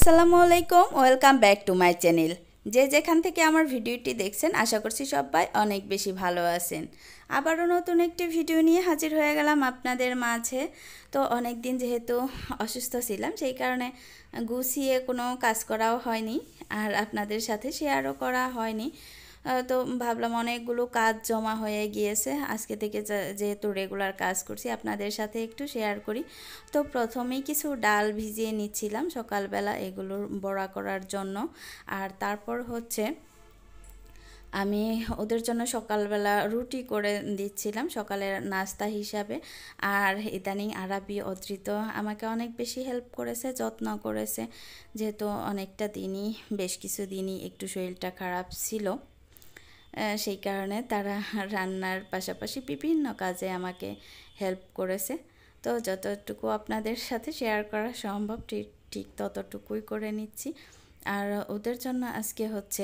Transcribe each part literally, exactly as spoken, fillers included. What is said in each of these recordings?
আসসালামু আলাইকুম, welcome back to my channel. যে যেখান থেকে আমার ভিডিওটি দেখছেন আশা করছি সবাই অনেক বেশি ভালো আছেন। আবারও নতুন একটি ভিডিও নিয়ে হাজির হয়ে গেলাম আপনাদের মাঝে। তো অনেক দিন যেহেতু অসুস্থ ছিলাম সেই কারণে গুছিয়ে কোনো কাজ করাও হয়নি আর আপনাদের সাথে শেয়ারও করা হয়নি। তো ভাবলাম অনেকগুলো কাজ জমা হয়ে গিয়েছে, আজকে থেকে যেহেতু রেগুলার কাজ করছি আপনাদের সাথে একটু শেয়ার করি। তো প্রথমেই কিছু ডাল ভিজিয়ে নিচ্ছিলাম সকালবেলা এগুলোর বড়া করার জন্য। আর তারপর হচ্ছে আমি ওদের জন্য সকালবেলা রুটি করে দিচ্ছিলাম সকালের নাস্তা হিসাবে। আর ইদানিং আরাবি অদৃত আমাকে অনেক বেশি হেল্প করেছে, যত্ন করেছে, যেহেতু অনেকটা দিনই বেশ কিছু দিনই একটু শরীরটা খারাপ ছিল, সেই কারণে তারা রান্নার পাশাপাশি বিভিন্ন কাজে আমাকে হেল্প করেছে। তো যতটুকু আপনাদের সাথে শেয়ার করা সম্ভব ঠিক ঠিক ততটুকুই করে নিচ্ছি। আর ওদের জন্য আজকে হচ্ছে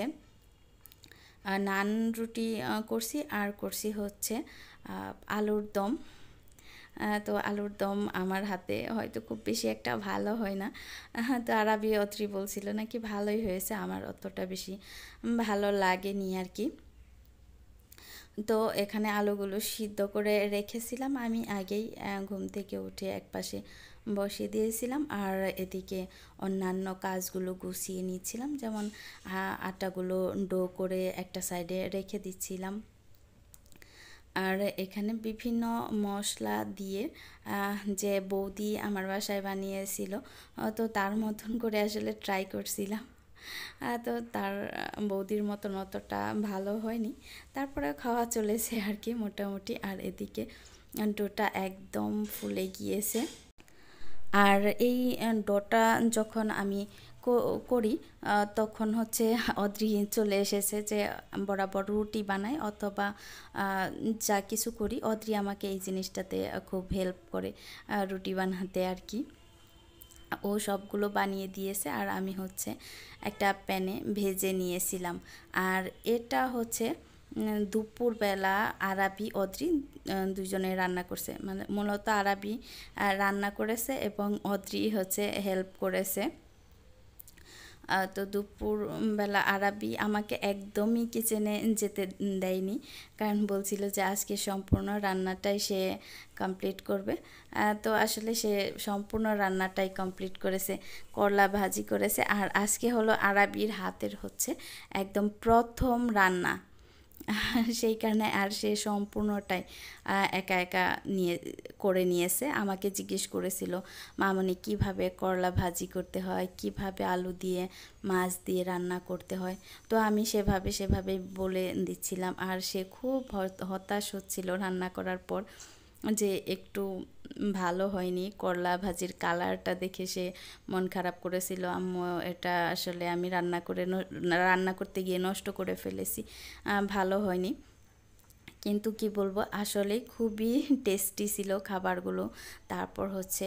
নান রুটি করছি আর করছি হচ্ছে আলুর দম। তো আলুর দম আমার হাতে হয়তো খুব বেশি একটা ভালো হয় না, তো আরাবি অত্রি বলছিল নাকি ভালোই হয়েছে, আমার অতটা বেশি ভালো লাগেনি আর কি। তো এখানে আলুগুলো সিদ্ধ করে রেখেছিলাম আমি আগেই, ঘুম থেকে উঠে একপাশে বসিয়ে দিয়েছিলাম আর এদিকে অন্যান্য কাজগুলো গুছিয়ে নিচ্ছিলাম, যেমন আটাগুলো ডো করে একটা সাইডে রেখে দিচ্ছিলাম। আর এখানে বিভিন্ন মশলা দিয়ে যে বৌদি আমার বাসায় বানিয়েছিল, তো তার মতন করে আসলে ট্রাই করছিলাম। তো তার বৌদির মতন অতটা ভালো হয়নি, তারপরে খাওয়া চলেছে আর কি মোটামুটি। আর এদিকে ডোটা একদম ফুলে গিয়েছে। আর এই ডোটা যখন আমি করি তখন হচ্ছে অদ্রি চলে এসেছে, যে বরাবর রুটি বানাই অথবা যা কিছু করি অদ্রি আমাকে এই জিনিসটাতে খুব হেল্প করে রুটি বানাতে আর কি। ও সবগুলো বানিয়ে দিয়েছে আর আমি হচ্ছে একটা প্যানে ভেজে নিয়েছিলাম। আর এটা হচ্ছে দুপুরবেলা আরাবি অদ্রি দুজনে রান্না করছে, মানে মূলত আরাবি রান্না করেছে এবং অদ্রি হচ্ছে হেল্প করেছে। তো দুপুরবেলা আরাবি আমাকে একদমই কিচেনে যেতে দেয়নি, কারণ বলছিল যে আজকে সম্পূর্ণ রান্নাটাই সে কমপ্লিট করবে। তো আসলে সে সম্পূর্ণ রান্নাটাই কমপ্লিট করেছে, করলা ভাজি করেছে। আর আজকে হলো আরাবির হাতের হচ্ছে একদম প্রথম রান্না, সেই কারণে আর সে সম্পূর্ণটাই একা একা নিয়ে করে নিয়েছে। আমাকে জিজ্ঞেস করেছিল মামনি কিভাবে করলা ভাজি করতে হয়, কিভাবে আলু দিয়ে মাছ দিয়ে রান্না করতে হয়, তো আমি সেভাবে সেভাবে বলে দিচ্ছিলাম। আর সে খুব হতাশ হচ্ছিল রান্না করার পর যে একটু ভালো হয়নি, করলা ভাজির কালারটা দেখে সে মন খারাপ করেছিল, আম্মু এটা আসলে আমি রান্না করে রান্না করতে গিয়ে নষ্ট করে ফেলেছি, ভালো হয়নি। কিন্তু কি বলবো, আসলে খুবই টেস্টি ছিল খাবারগুলো। তারপর হচ্ছে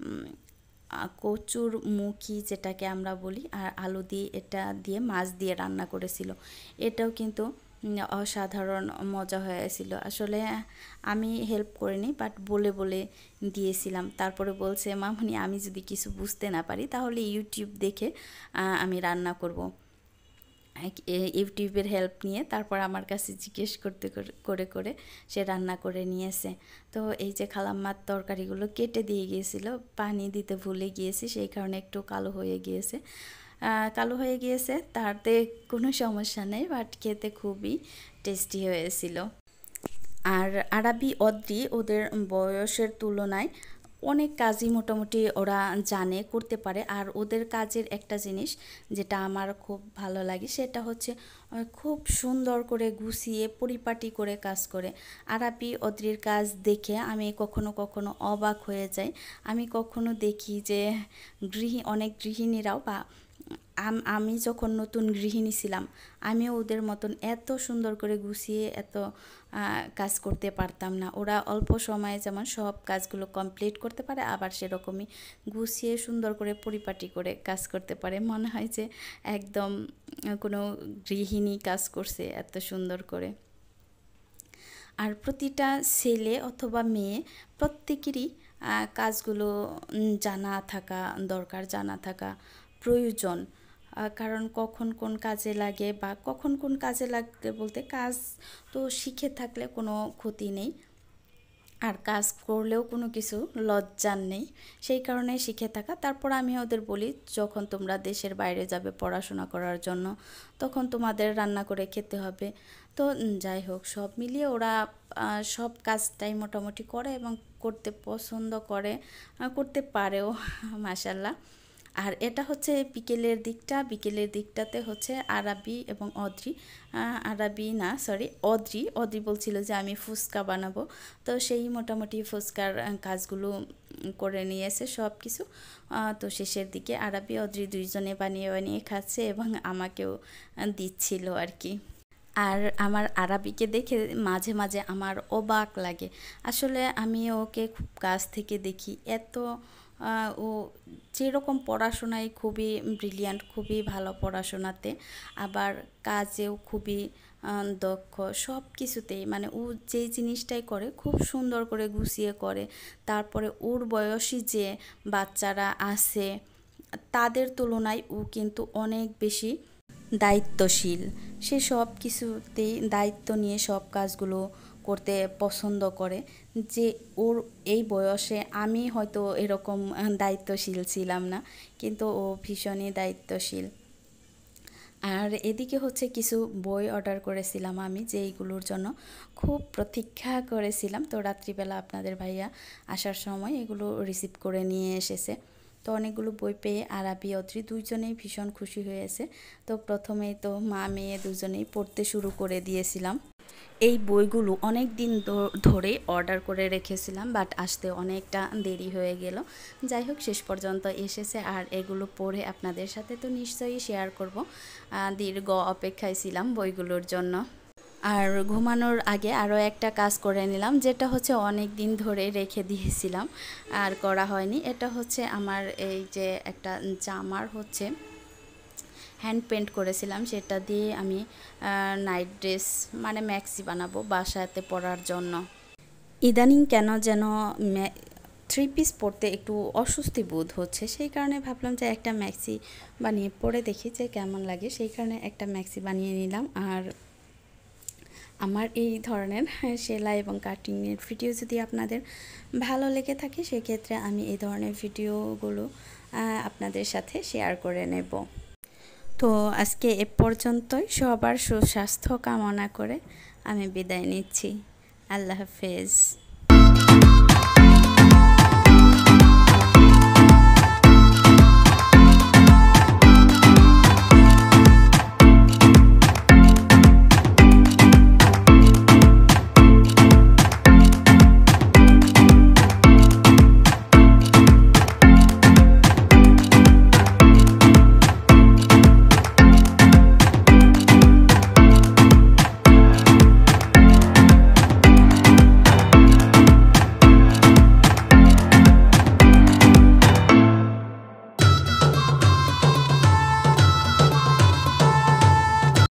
কচুর মুখি যেটাকে আমরা বলি, আর আলু দিয়ে এটা দিয়ে মাছ দিয়ে রান্না করেছিল, এটাও কিন্তু অসাধারণ মজা হয়েছিল। আসলে আমি হেল্প করিনি, বাট বলে বলে দিয়েছিলাম। তারপরে বলছে মামনি আমি যদি কিছু বুঝতে না পারি তাহলে ইউটিউব দেখে আমি রান্না করব। ইউটিউবের হেল্প নিয়ে তারপর আমার কাছে জিজ্ঞেস করতে করে করে সে রান্না করে নিয়েছে। তো এই যে খালাম্মার তরকারিগুলো কেটে দিয়ে গিয়েছিল, পানি দিতে ভুলে গিয়েছি, সেই কারণে একটু কালো হয়ে গিয়েছে কালো হয়ে গিয়েছে তাতে কোনো সমস্যা নেই, বাট খেতে খুবই টেস্টি হয়েছিল। আর আরাবি অদ্রি ওদের বয়সের তুলনায় অনেক কাজই মোটামুটি ওরা জানে, করতে পারে। আর ওদের কাজের একটা জিনিস যেটা আমার খুব ভালো লাগে সেটা হচ্ছে খুব সুন্দর করে গুছিয়ে পরিপাটি করে কাজ করে। আরাবি অদ্রির কাজ দেখে আমি কখনো কখনো অবাক হয়ে যাই। আমি কখনো দেখি যে গৃহী অনেক গৃহিণীরাও বা আমি যখন নতুন গৃহিণী ছিলাম আমিও ওদের মতন এত সুন্দর করে গুছিয়ে এত কাজ করতে পারতাম না। ওরা অল্প সময়ে যেমন সব কাজগুলো কমপ্লিট করতে পারে, আবার সেরকমই গুছিয়ে সুন্দর করে পরিপাটি করে কাজ করতে পারে, মনে হয় যে একদম কোনো গৃহিণী কাজ করছে এত সুন্দর করে। আর প্রতিটা ছেলে অথবা মেয়ে প্রত্যেকেরই কাজগুলো জানা থাকা দরকার, জানা থাকা প্রয়োজন। কারণ কখন কোন কাজে লাগে বা কখন কোন কাজে লাগবে বলতে কাজ তো শিখে থাকলে কোনো ক্ষতি নেই, আর কাজ করলেও কোনো কিছু লজ্জার নেই, সেই কারণে শিখে থাকা। তারপর আমি ওদের বলি যখন তোমরা দেশের বাইরে যাবে পড়াশোনা করার জন্য তখন তোমাদের রান্না করে খেতে হবে। তো যাই হোক, সব মিলিয়ে ওরা সব কাজটাই মোটামুটি করে এবং করতে পছন্দ করে, করতে পারেও মাশাল্লাহ। আর এটা হচ্ছে বিকেলের দিকটা, বিকেলের দিকটাতে হচ্ছে আরাবি এবং অদ্রি, আরাবি না সরি অদ্রি অদ্রি বলছিল যে আমি ফুচকা বানাবো, তো সেই মোটামুটি ফুচকার কাজগুলো করে নিয়েছে সব কিছু। তো শেষের দিকে আরাবি অদ্রি দুইজনে বানিয়ে বানিয়ে খাচ্ছে এবং আমাকেও দিচ্ছিল আর কি। আর আমার আরাবিকে দেখে মাঝে মাঝে আমার অবাক লাগে, আসলে আমি ওকে খুব কাছ থেকে দেখি, এত ও যেরকম পড়াশোনায় খুবই ব্রিলিয়ান্ট, খুবই ভালো পড়াশোনাতে, আবার কাজেও খুবই দক্ষ, সব কিছুতেই মানে ও যেই জিনিসটাই করে খুব সুন্দর করে গুছিয়ে করে। তারপরে ওর বয়সী যে বাচ্চারা আছে তাদের তুলনায় ও কিন্তু অনেক বেশি দায়িত্বশীল, সে সব কিছুতেই দায়িত্ব নিয়ে সব কাজগুলো করতে পছন্দ করে, যে ওর এই বয়সে আমি হয়তো এরকম দায়িত্বশীল ছিলাম না, কিন্তু ও ভীষণই দায়িত্বশীল। আর এদিকে হচ্ছে কিছু বই অর্ডার করেছিলাম আমি, যেইগুলোর জন্য খুব প্রতীক্ষা করেছিলাম। তো রাত্রিবেলা আপনাদের ভাইয়া আসার সময় এগুলো রিসিভ করে নিয়ে এসেছে। তো অনেকগুলো বই পেয়ে আরাবি অদ্রি দুইজনেই ভীষণ খুশি হয়েছে। তো প্রথমেই তো মা মেয়ে দুজনেই পড়তে শুরু করে দিয়েছিলাম। এই বইগুলো অনেক দিন ধরে অর্ডার করে রেখেছিলাম, বাট আসতে অনেকটা দেরি হয়ে গেল। যাই হোক শেষ পর্যন্ত এসেছে, আর এগুলো পড়ে আপনাদের সাথে তো নিশ্চয়ই শেয়ার করব। দীর্ঘ অপেক্ষায় ছিলাম বইগুলোর জন্য। আর ঘুমানোর আগে আরও একটা কাজ করে নিলাম, যেটা হচ্ছে অনেক দিন ধরে রেখে দিয়েছিলাম আর করা হয়নি। এটা হচ্ছে আমার এই যে একটা জামার হচ্ছে হ্যান্ড পেন্ট করেছিলাম, সেটা দিয়ে আমি নাইট ড্রেস মানে ম্যাক্সি বানাবো বাসাতে পরার জন্য। ইদানিং কেন যেন থ্রি পিস পরতে একটু অস্বস্তি বোধ হচ্ছে, সেই কারণে ভাবলাম যে একটা ম্যাক্সি বানিয়ে পরে দেখি যে কেমন লাগে, সেই কারণে একটা ম্যাক্সি বানিয়ে নিলাম। আর আমার এই ধরনের সেলাই এবং কাটিংয়ের ভিডিও যদি আপনাদের ভালো লেগে থাকে সেক্ষেত্রে আমি এই ধরনের ভিডিওগুলো আপনাদের সাথে শেয়ার করে নেব। তো আজকে এ পর্যন্তই, সবার সুস্বাস্থ্য কামনা করে আমি বিদায় নিচ্ছি। আল্লাহ হাফেজ।